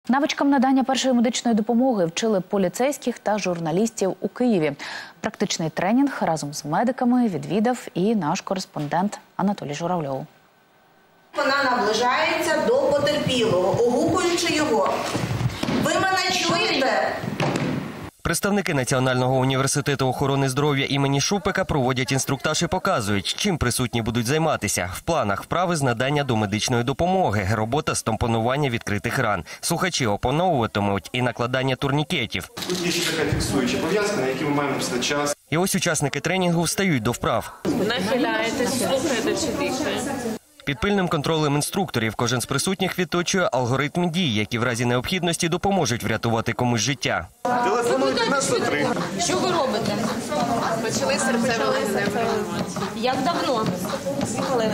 Навичкам надання першої медичної допомоги вчили поліцейських та журналістів у Києві. Практичний тренінг разом з медиками відвідав і наш кореспондент Анатолій Журавльов. Вона наближається до потерпілого, огукуючи його. Ви мене чуєте? Представники Національного університету охорони здоров'я імені Шупика проводять інструктаж і показують, чим присутні будуть займатися. В планах вправи з надання домедичної допомоги, робота з тампонування відкритих ран. Слухачі опановуватимуть і накладання турнікетів. Тут є ще така фіксуюча пов'язка, на якій ми маємо писати час. І ось учасники тренінгу встають до вправ. Нахиляєтесь, слухаєте чи дихаєте. Під пильним контролем інструкторів кожен з присутніх відточує алгоритм дій, які в разі необхідності допоможуть врятувати комусь життя. Телефонуйте на 103. Що ви робите? Почали серцеве Як давно? 2 хвилини.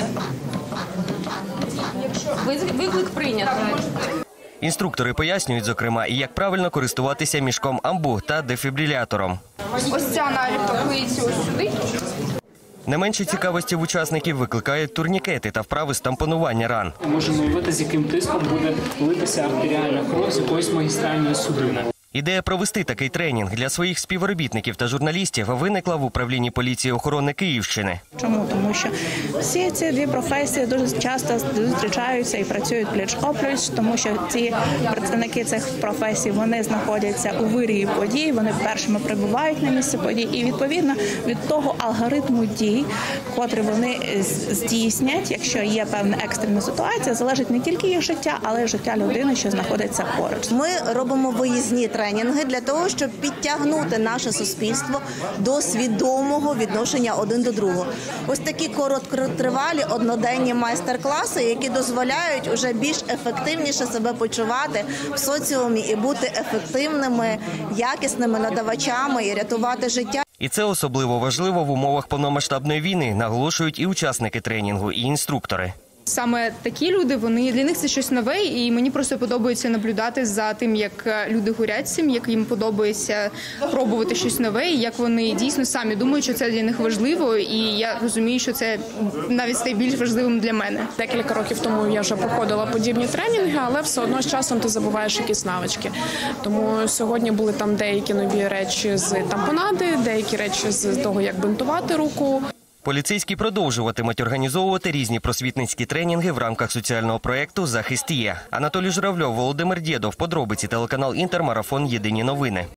Виклик прийнято. Інструктори пояснюють, зокрема, і як правильно користуватися мішком амбу та дефібрилятором. Ось ця наліпка клеїться ось сюди. Не менше цікавості в учасників викликають турнікети та вправи з тампонування ран. Можемо уявити, з яким тиском буде литися артеріальна кров з якоїсь магістральної судини. Ідея провести такий тренінг для своїх співробітників та журналістів виникла в управлінні поліції охорони Київщини. Чому? Тому що всі ці дві професії дуже часто зустрічаються і працюють пліч-опліч, тому що ці представники цих професій, вони знаходяться у вирії подій, вони першими прибувають на місце подій і, відповідно, від того алгоритму дій, котрі вони здійснять, якщо є певна екстрена ситуація, залежить не тільки їх життя, але й життя людини, що знаходиться поруч. Ми робимо виїзні тренінги для того, щоб підтягнути наше суспільство до свідомого відношення один до другого. Ось такі короткотривалі одноденні майстер-класи, які дозволяють уже більш ефективніше себе почувати в соціумі і бути ефективними, якісними надавачами і рятувати життя. І це особливо важливо в умовах повномасштабної війни, наголошують і учасники тренінгу, і інструктори. Саме такі люди, для них це щось нове, і мені просто подобається наблюдати за тим, як люди горять цим, як їм подобається пробувати щось нове, і як вони дійсно самі думають, що це для них важливо, і я розумію, що це навіть стає більш важливим для мене. Декілька років тому я вже проходила подібні тренінги, але все одно з часом ти забуваєш якісь навички. Тому сьогодні були там деякі нові речі з тампонади, деякі речі з того, як бинтувати руку. Поліцейські продовжуватимуть організовувати різні просвітницькі тренінги в рамках соціального проєкту «Захист є». Анатолій Журавльов, Володимир Дєдов. Подробиці, телеканал «Інтер», марафон «Єдині новини».